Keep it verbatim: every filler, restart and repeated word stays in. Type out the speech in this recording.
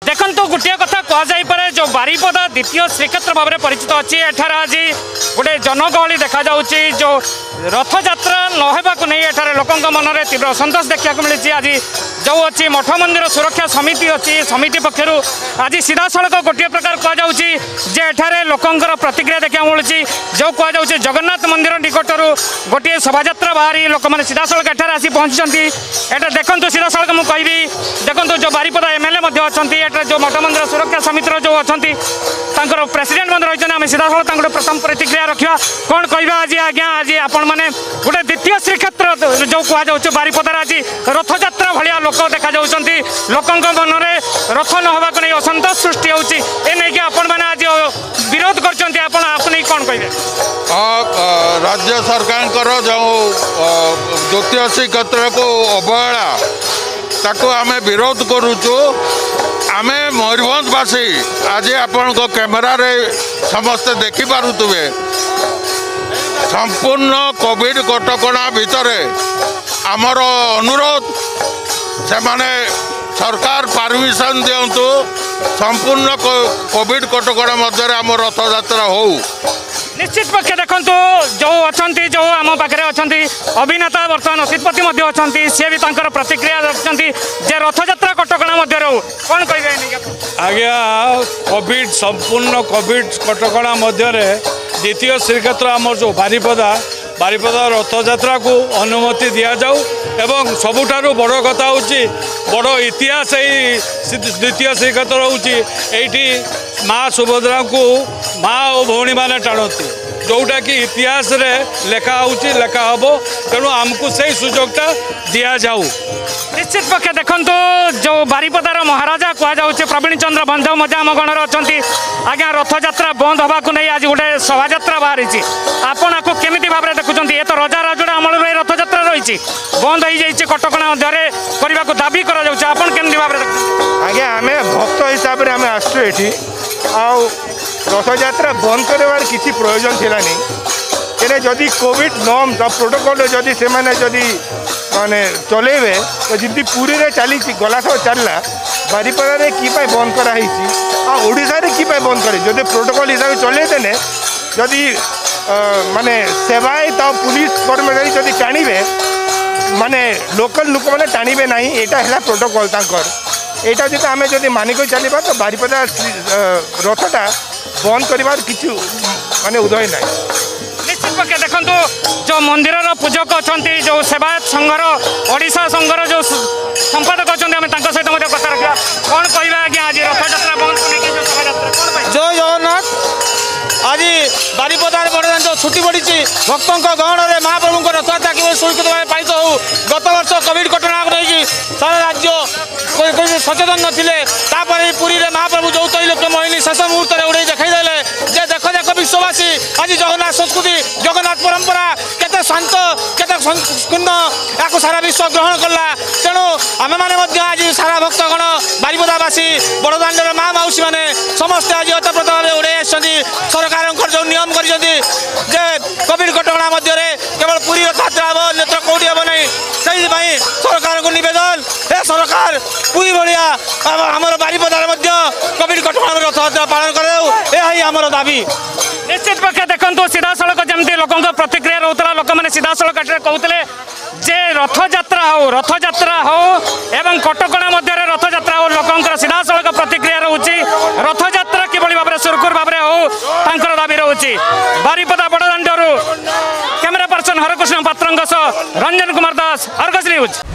देखो गोटे कथा कहुपे जो बारिपदा द्वितीय श्रीक्षेत्र भाव में परिचित अच्छी एठार आज गोटे जनगहली देखा जाउची जो रथ यात्रा नहेबाकू नहीं एठार लोकों मन में तीव्र असंतोष देखा मिली। आज जो अच्छी मठ मंदिर सुरक्षा समिति अच्छी समिति पक्षर आज सीधा सड़क गोटे प्रकार कहुची जे एठारे लोकंर प्रतिक्रिया देखा मिलूँ जो कहुचे जगन्नाथ मंदिर निकटर गोटे शोभा बाहरी लोक मैंने सीधा सड़क एठार आसी पहुँचुंट एटा देखो सीधा सड़क मुझे कहबी देखो जो बारिपदा एमएलए अच्छा जो मठ मंदिर सुरक्षा समितिर जो अच्छा प्रेसिडेंट बंद रही आम सीधा सड़क प्रथम प्रतिक्रिया रखा कौन कह आज आज्ञा आज आपण मैंने गोटे द्वितीय श्रीक्षेत्र जो कहुचे बारिपदार आज रथ यात्रा भाया लोक देखा लोकों मन में रथ नहबा नहीं असंतोष सृष्टि होगी आपण मैंने आज विरोध कर कौन कहे राज्य सरकार जो द्वितीय श्रीक्षेत्र को अवहेला ताको आमे विरोध करुचु। आमे मयूरभंजवासी आज आपण को कैमेरा रे समस्त देखि पारुतुबे संपूर्ण कोविड कटकणा भितर आमर अनुरोध से माने सरकार परमिशन दिंतु संपूर्ण कोविड कटकणा मध्य आम रथ यात्रा हो निश्चित पक्ष देखो जो अच्छा जो आम पाखे अच्छा अभिनेता बर्तमान असितपति अच्छा सी भी प्रतिक्रिया रखते जे रथ यात्रा कटकणा मध्य कौन कहे आज्ञा कोविड संपूर्ण कोविड कटकणा मध्य द्वितीय श्रीक्षेत्र आम जो बारिपदा बारिपदा रथ यात्रा को अनुमति दि जाऊ एवं सबुठारु बड़ कथा होची बड़ इतिहास द्वितीय श्रीक्षेत्र होची एठी माँ सुभद्रा को माँ और भौणी मैंने टाणती जोटा कि इतिहास रे लेखा होची लेखा हम तेणु आमको से सुजोगटा दि जाऊ। निश्चित पक्ष देखो जो बारिपदार महाराजा कहुचे प्रवीण चंद्र बंध मजा आम गणर अच्छा आज्ञा रथ यात्रा बंद हवा नहीं आज गोटे शोभा यात्रा बाहरी आपण आपको केमी भाव में देखुं ये तो रजा राजुड़ा अमल रथ यात्रा रही बंद हो जाए कटकणा मध्य करने को दाबी करमी भाव में आज्ञा आम भक्त हिसाब से आम आसु ये रथ यात्रा बंद कर किसी प्रयोजन थिला नहीं जदि कोविड नॉर्म प्रोटोकॉल जदि से माने जदि माने चलेबे तो जमी पुरी रे चली गला सब चलला बारिपदा रे की पाई बंद कराई आ ओडिशा रे की पाई बंद करे जदि प्रोटोकॉल हिसाब से चले देने जदि माने सेवायत तो पुलिस कर्मचारी जदि टाणीबे माने लोकल लोक मैंने टाणीबे नहीं एटा है प्रोटोकॉल तांकर एटा जदि आमे जदि मानिक चलवा तो बारिपदा रथटा बंद कर किसी माने उदय ना। निश्चित पक्ष देखो जो मंदिर पूजक अच्छा जो सेवायत संघर ओडिशा संघर जो संपादक अच्छा सहित कथा रखा कौन कह आज रथ यात्रा बंद जय जगन्नाथ आज बारिपदार बड़दान जो छुट्टी पड़ी भक्तों गहन में महाप्रभु रथ यात्रा कि सुरक्षित भाव पालित हो गत वर्ष कोविड घटना नहीं सारा राज्य सचेतन नथिले पुरी में महाप्रभु जो तैल मोहिनी शेष मुहूर्त में उड़े देखईदे जे देख देख विश्ववासी आज जगन्नाथ संस्कृति जगन्नाथ परंपरा केते शांत केते संकीर्ण या सारा विश्व ग्रहण कला तेणु आम मैंने आज सारा भक्तगण बारिपदावासी बड़दाण्डर माँ मौसी मैंने समस्ते आज अतप्रत भाव उड़े सरकार जो नियम कर कोविड कटकणा मध्य केवल पुरी रथ यात्रा हम नेत्र कौटी हम नहीं से सरकार को नवेदन हे सरकार पुरी भाया आमर बारिपदार कोविड कटकणा रथ यात्रा पालन कर दाबी। निश्चित पक्ष देखो सीधा सड़क जमी लोकों प्रतिक्रिया रोला लोक मैंने सीधा सड़क कहते जे रथ यात्रा हो रथ यात्रा हो एवं कटकणा मध्य रथ यात्रा हो लोकों सीधा सड़क प्रतिक्रिया रोचे रथ यात्रा किभली भाव में सुरखुर भाव में हो दाबी रोचे। बारिपदा बड़दाण्डरू camera person Harekrishna Patra Ranjan Kumar Das Argus news.